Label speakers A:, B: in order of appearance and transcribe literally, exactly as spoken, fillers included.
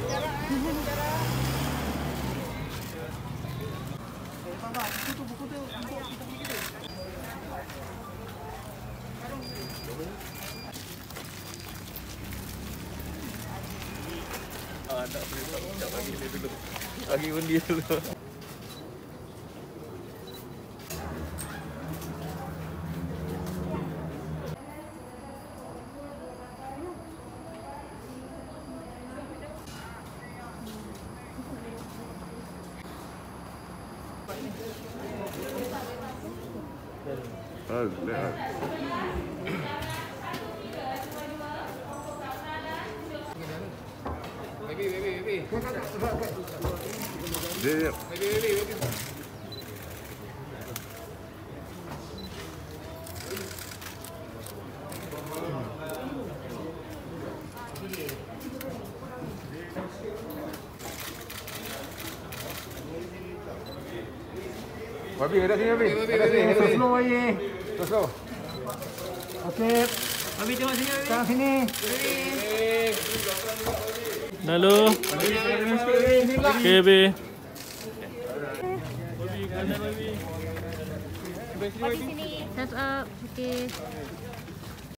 A: Ah, tak boleh tak bagi dia dulu. Bagi pun dia dulu.
B: Oh, lihat.
C: Baby, baby, baby.
B: Dia
C: Baby, baby, baby.
B: Babi, ada sini Babi.
C: Babi,
B: Ada
C: Babi,
B: sini.
C: Babi.
B: Slow aje. Slow. Okey.
C: Baby, tengok sini, baby.
B: Tengok sini.
D: Lalu. Okey, baby.
E: Babi sini. Thumbs up. Okay.